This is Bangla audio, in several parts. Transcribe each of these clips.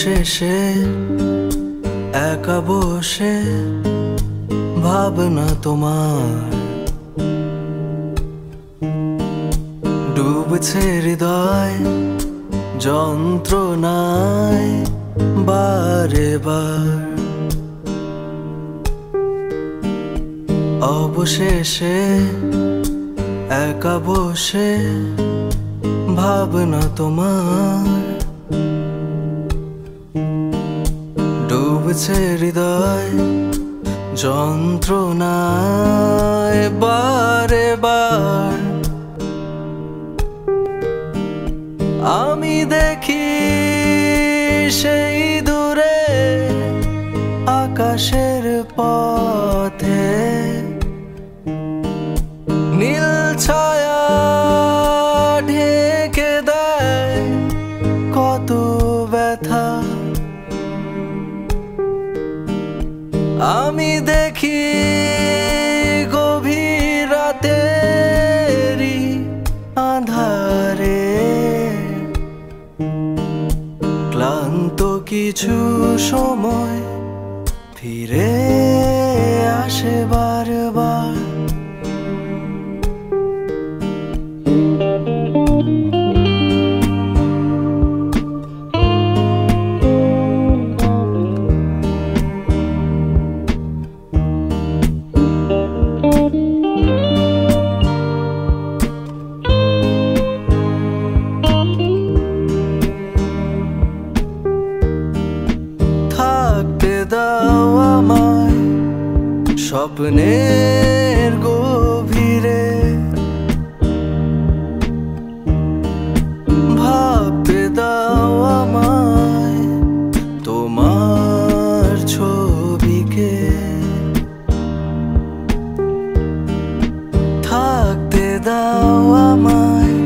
অবশেষে একা বসে ভাবনা তোমার ডুবছে হৃদয় যন্ত্রণায় বারে বার। অবশেষে একা বসে ভাবনা তোমার ডুবছে হৃদয় যন্ত্রণায় বারে বার। আমি দেখি সেই দূরে আকাশের পথে নীল ছায়া ঢেকে দেয় কত ব্যথা। আমি দেখি গভীর রাতেরই আঁধারে ক্লান্ত কিছু সময় ফিরে আসে বারবার। দাও আমায় স্বপ্নের গভীরে ভাবতে দাও আমায় তোমার ছবিকে। থাকতে দাও আমায়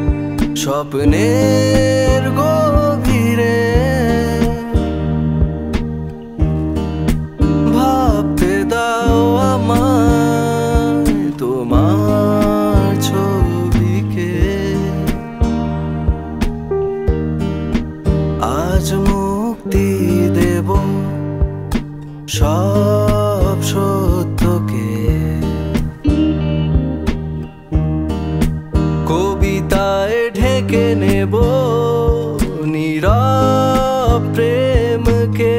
স্বপ্নের গভীরে ভাবতে দাও আমায় তোমার ছবিকে। আজ মুক্তি দেব সব সত্যকে, কবিতায় ঢেকে নেব নীরব প্রেমকে।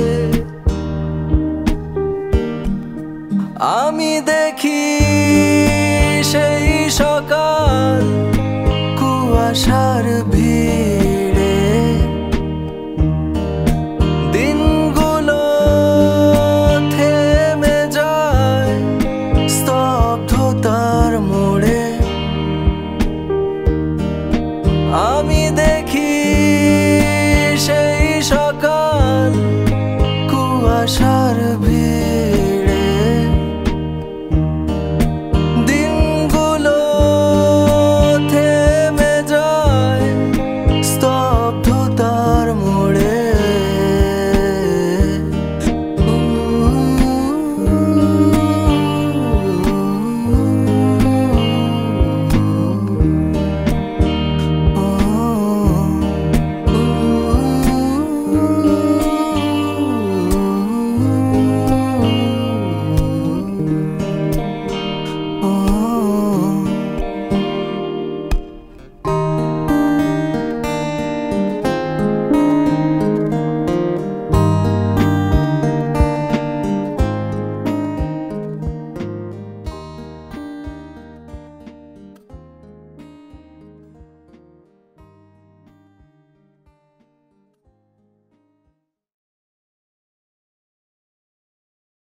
আমি দেখি সেই সকাল কুয়াশার ভিড়